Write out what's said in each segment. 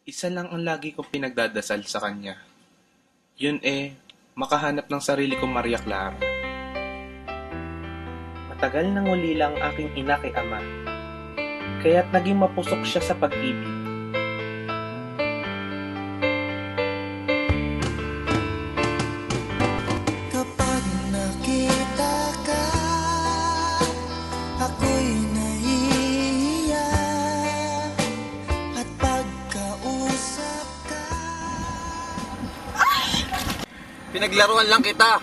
Isa lang ang lagi kong pinagdadasal sa kanya. Yun makahanap ng sarili kong Maria Clara. Matagal nang ulila ang aking ina kay ama, kaya't naging mapusok siya sa pag-ibig. Kapag nakita ka, ako'y nahihiya. At pagkausap ka, Pinaglaruan lang kita.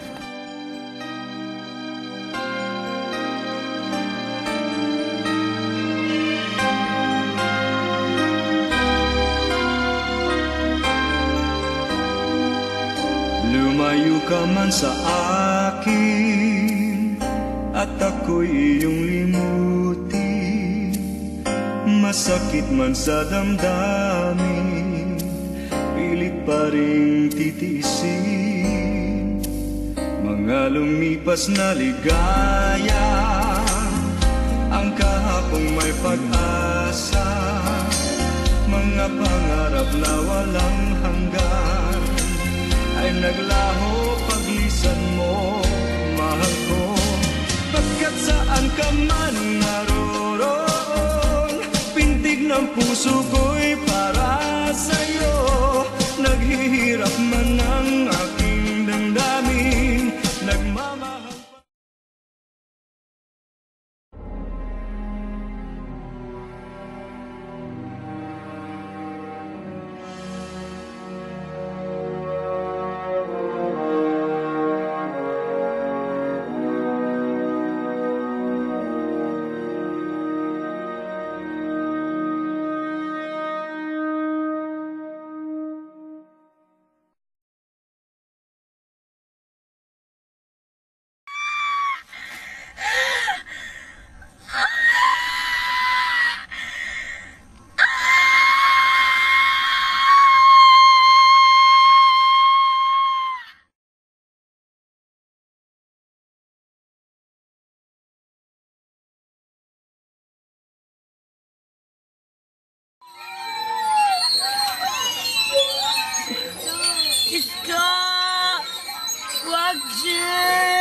Lumayo ka man sa akin at ako'y iyong limutin. Masakit man sa damdamin, pilit pa rin titiisin. Mga lumipas na ligaya, ang kahapong may pag-asa. Mga pangarap na walang hanggan ay naglaho paglisan mo, mahal ko. Pagkat saan ka man naroon, pintig ng puso ko'y para sa'yo. Naghihirap man ang aking damdamin, nagmamahal pa. Iska! Wag siya!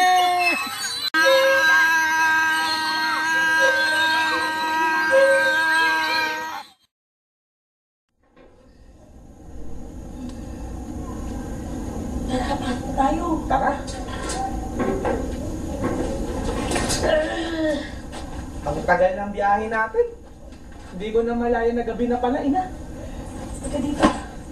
Tara, pasok tayo. Tara! Ang tagal ng biyahe natin. Hindi ko na malaya na gabi na pala, ina. Sige dito.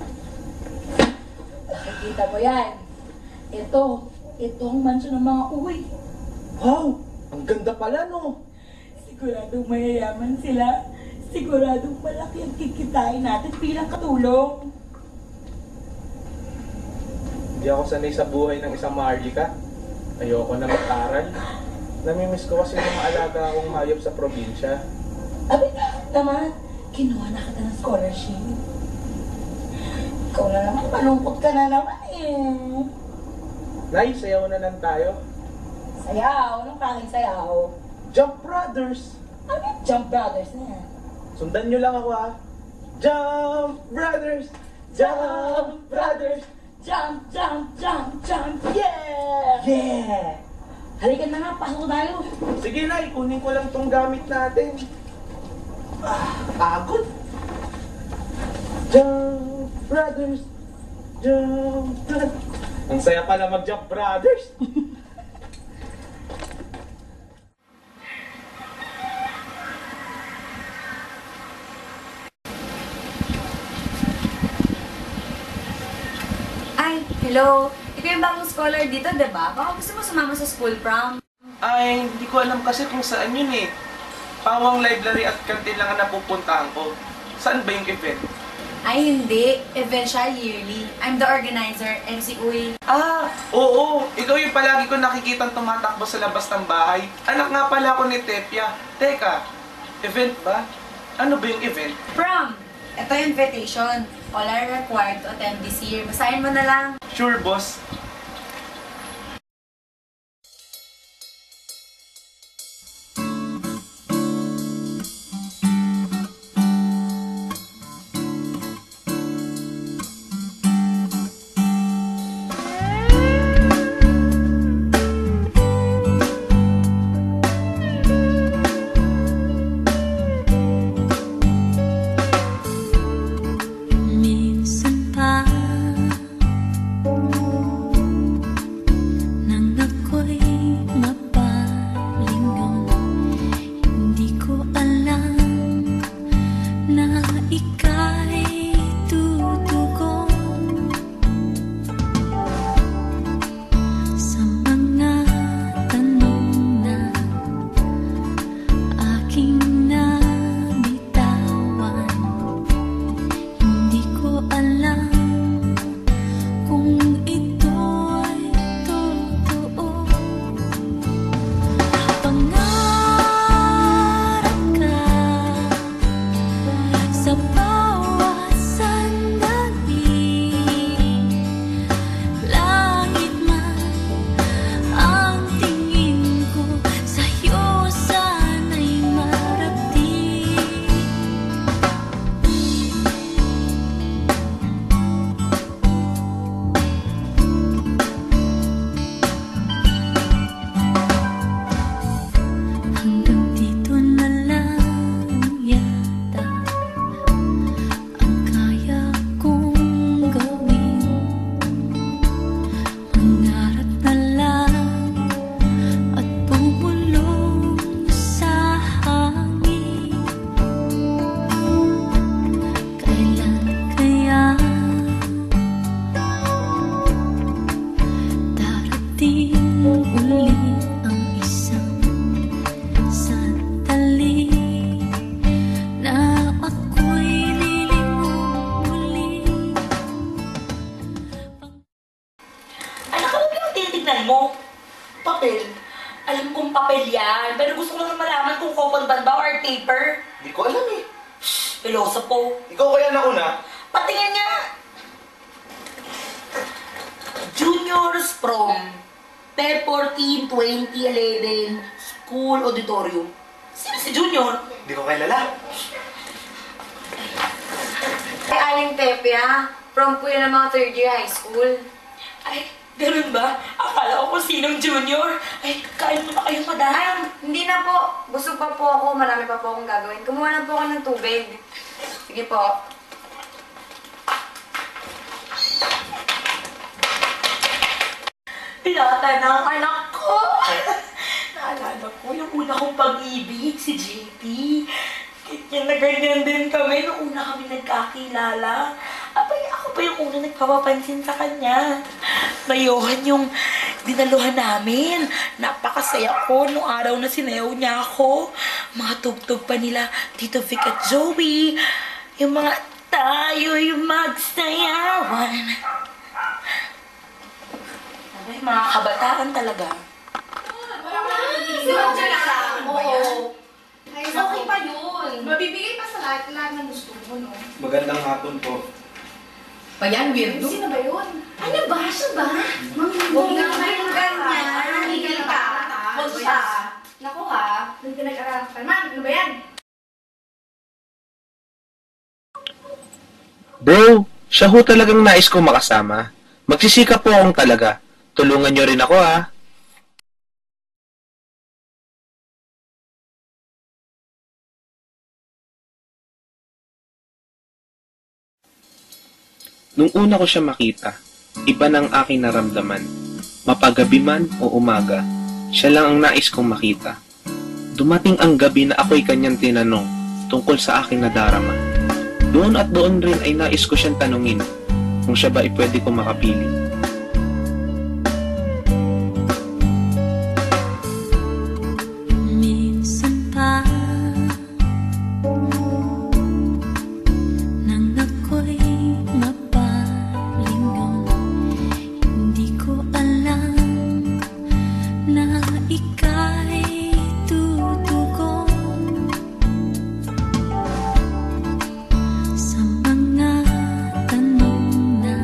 Nakikita mo yan. Ito ang mansyon ng mga uwi. Wow! Ang ganda pala, no? Siguradong mayayaman sila. Siguradong malaki ang kikitain natin bilang katulong. Hindi ako sanay sa buhay ng isang Marlica. Ayoko na mag-aral. Namimiss ko kasi mga alaga akong hayop sa probinsya. Abi, naman, kinuha na kita ng scholarship. Ikaw na naman, malungkot ka na naman eh. Nay, sayaw na lang tayo. Sayaw, anong panging sayaw? Jump Brothers! Ano yung Jump Brothers na yan? Sundan nyo lang ako, ha? Jump Brothers! Jump Brothers! Jump, jump, jump, jump, yeah! Yeah! Halika na nga, pasok tayo. Sige, Nay, kunin ko lang tong gamit natin. Pagod! Jump Brothers! Jump Brothers! Ang saya pala mag-Jump Brothers! Ay, hello. Ikaw yung bagong scholar dito, diba? Baka gusto mo sumama sa school prom. Ay, hindi ko alam kasi kung saan yun eh. Pawang library at kantin lang ang napupuntahan ko. Saan ba yung event? Ay, hindi. Event siya yearly. I'm the organizer, MC Uy. Ah, oo. Ikaw yung palagi ko nakikitang tumatakbo sa labas ng bahay. Anak nga pala ako ni Tepia. Teka, event ba? Ano ba yung event? Prom! Ito yung invitation. All are required to attend this year. Basahin mo na lang. Sure, boss. tinitignan mo? Papel. Alam kong papel yan, pero gusto ko lang malaman kung cotton band ba or paper. Di ko alam eh. Pilosopo. Ikaw kaya nauna? Patingin nga! Juniors from Feb 14, 2011, School Auditorium. Sino si Junior? Di ko kilala. Ay, Aling Tepia. From po yun ng mga third year high school. Ay, ganun ba? Akala ko kung sinong Junior. Ay, kain mo na kayo, madam. Ay, hindi na po. Busog pa po ako. Marami pa po akong gagawin. Kumuha na po ako ng tubig. Sige po. Pinata ng anak ko. Naalala ko yung una kong pag-ibig, si JP. Ganyan na ganyan din kami nung una kami nagkakilala. Abay, ako pa yung una nagpapapansin sa kanya. Ngayon yung dinaluhan namin. Napakasaya ko nung araw na sinayaw niya ako. Mga tugtog pa nila, Tito Vic at Joey. Yung mga tayo'y magsayawan. Abay, mga kabataan talaga. Oo. Okay pa yun. Mabibigay pa sa lahat ng gusto mo, no? Magandang hapon po. Pa yan, weirdo? Sino ba yun? Ano ba? Siya ba? Huwag nga kayong ganyan. Tumigil ka. Huwag siya. Naku ha, nung pinag-aralan ka naman. Ano ba yan? Bro, siya ho talagang nais ko makasama. Magsisikap po akong talaga. Tulungan nyo rin ako ha. Nung una ko siya makita, iba ng aking naramdaman. Mapagabi man o umaga, siya lang ang nais kong makita. Dumating ang gabi na ako'y kanyang tinanong tungkol sa aking nadarama. Doon at doon rin ay nais ko siyang tanungin kung siya ba ay pwede kong makapili. Minsan pa nang ako'y mapalingon, hindi ko alam na ika'y tutugon sa mga tanong na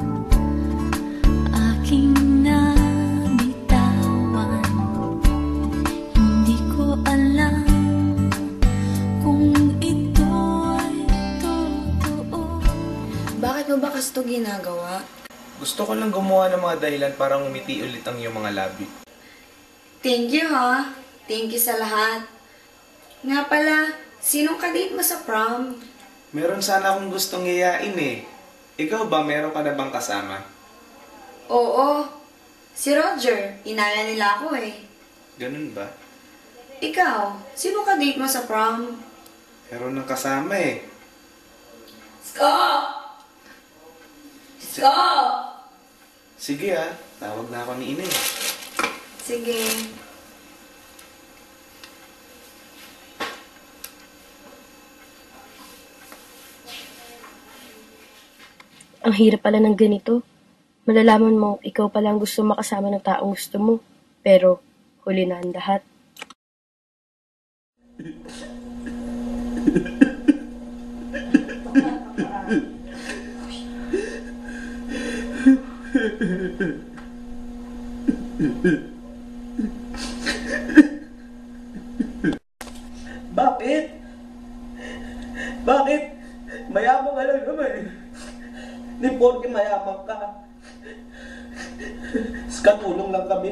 aking nabitawan. Hindi ko alam kung ito'y totoo. Bakit mo ba kasi ito ginagawa? Gusto ko lang gumawa ng mga dahilan para ngumiti ulit ang iyong mga labi. Thank you ha. Thank you sa lahat. Nga pala, sinong kadate mo sa prom? Meron sana akong gustong yayain eh. Ikaw ba, meron ka na bang kasama? Oo. Si Roger. Inala nila ako eh. Ganun ba? Ikaw, sino kadate mo sa prom? Meron ng kasama eh. Ska! Ska! Sige ah, tawag na ako ni Ine. Sige. Ang hirap pala ng ganito. Malalaman mo, ikaw pala ang gusto makasama ng taong gusto mo. Pero, huli na ang lahat. Bakit? Bakit? Mayabang ka lang naman. Di porke mayabang ka. Katulong lang kami.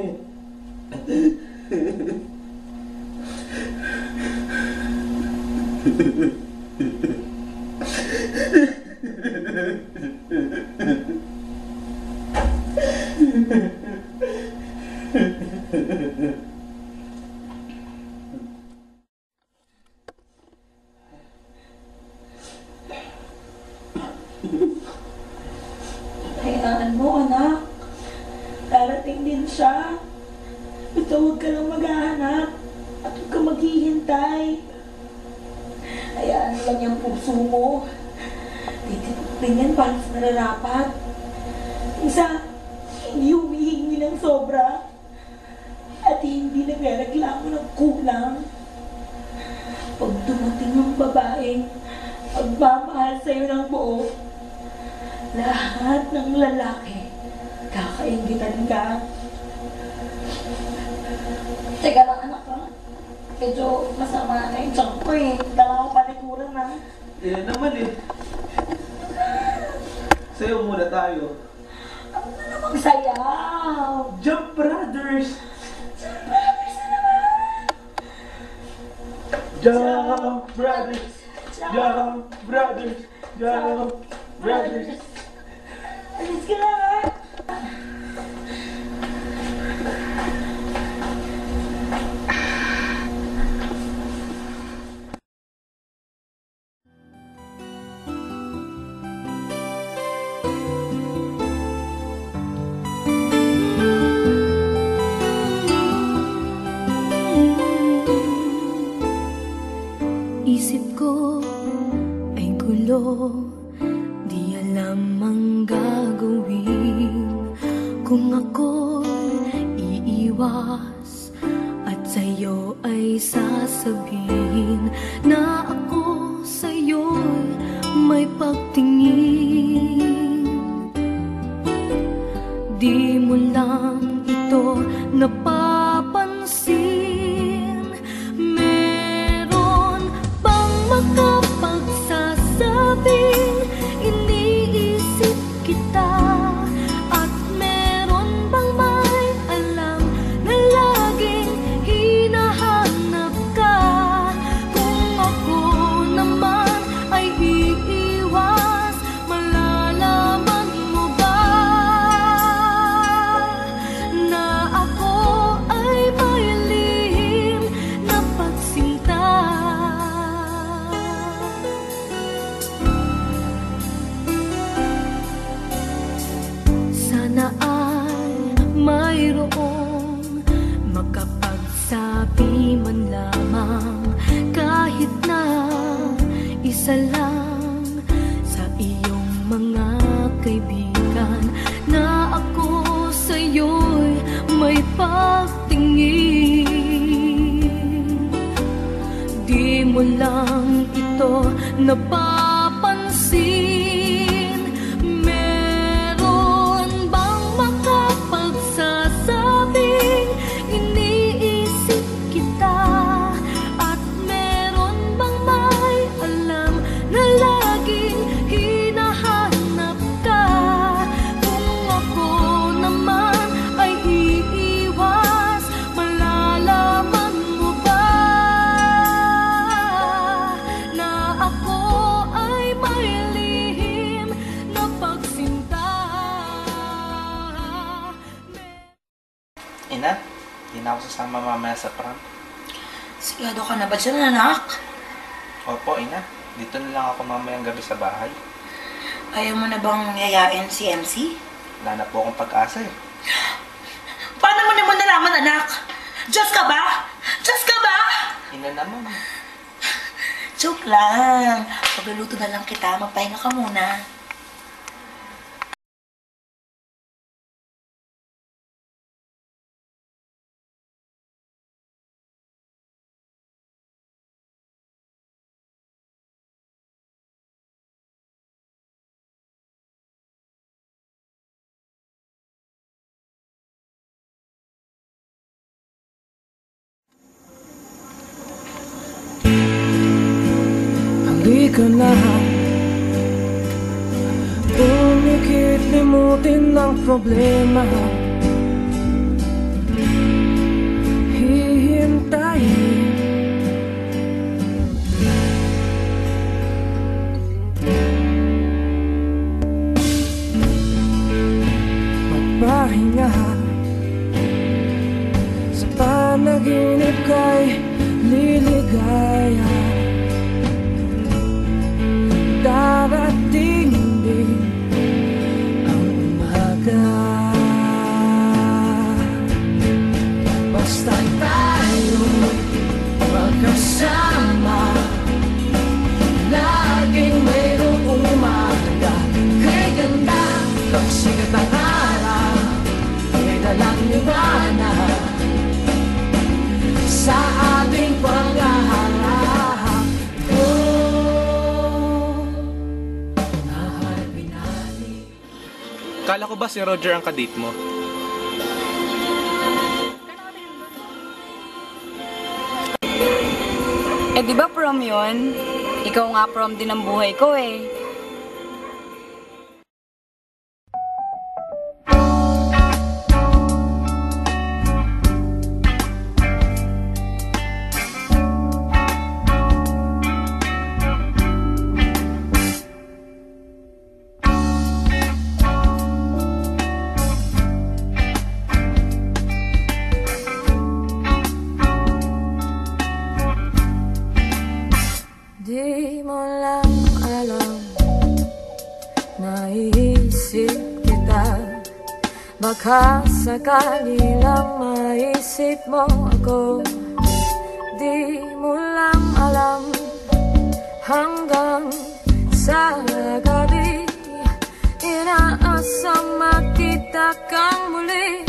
Hayaan mo, anak. Darating din siya. Basta huwag ka lang maghahanap. At huwag ka maghihintay. Hayaan mo lang yung puso mo. Titiputin yan para sa nararapat. Isa, hindi humihingi ng ng sobra at hindi nagrereklamo ng kulang. Pag dumating ng babaeng magmamahal sa'yo ng buo, lahat ng lalaki kakaingitan ka. Teka lang anak ha, medyo masama na yung tiyan ko eh. Dala ko palikuran na. Yan naman eh. Sayo muna tayo. Ako na namang sayaw. Jump Brothers! Jump Brothers! Jump Brothers! Jump Brothers! Alis ka na ha. Isip ko ay gulo, di alam ang gagawin. Kung ako'y iiwas at sa'yo ay sasabihin na ako sa'yo'y may pagtingin. Di mo lang ito napapansin. Meron bang makapagsasabing iniisip kita? At meron bang may alam na laging hinahanap ka? Kung ako naman ay iiwas, malalaman mo ba na ako ay may lihim na pagsinta? Sana ay mayroong makapagsabi man lamang, kahit na isa lang sa iyong mga kaibigan, na ako sa'yo'y may pagtingin. Di mo lang ito napapansin. Meron bang makapagsasabing iniisip kita? At meron bang may alam na laging hinahanap ka? Kung ako naman ay iiwas, malalaman mo ba na ako ay may lihim na pagsinta? Ina, di na ako sasama mamaya sa prom. Sigado ka na ba dyan, anak? Opo, ina. Dito na lang ako mamayang gabi sa bahay. Ayaw mo na bang yayain si MC? Wala na po akong pag-asa eh. Paano mo naman nalaman, anak? Diyos ka ba? Diyos ka ba? Ina naman. Joke lang. Pagluluto na lang kita, magpahinga ka muna. Halika na, pumikit, limutin ang problema. Hihintayin magpahinga. Sa panaginip kay liligaya. Darating din ang umaga. Basta tayo'y magkasama, laging mayroong umaga. Kay ganda, pagsikat ng araw, may dalang Akala ko ba si Roger ang kadate mo? Eh di ba prom yun? Ikaw nga prom din ang buhay ko eh. Di mo lang alam, naiisip kita. Baka sakali lang maisip mo ako. Di mo lang alam, hanggang sa gabi inaasang makita kang muli.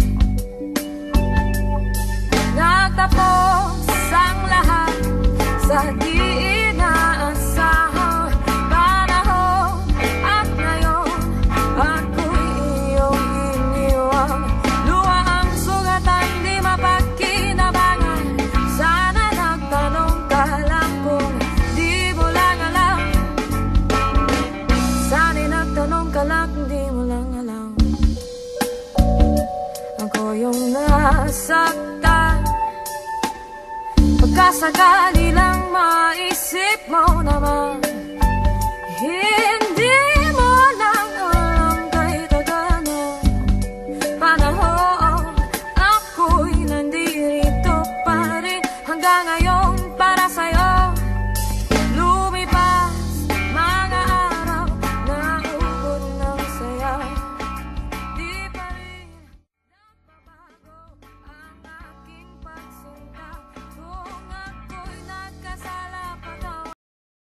Nagtapos ang lahat sa di inaasahang panahon. At ngayon ako'y iyong iniwan. Luha ang sugatan, di mapagkinabangan. Sana nagtanong ka lang kung di mo lang alam. Sana nagtanong ka lang kung di mo lang alam. Ako yung nasaktan. Pagkasakali lang maisip mo naman, hindi mo lang alam kay tagal na panahon. Ako'y nandirito pa rin hanggang ngayon.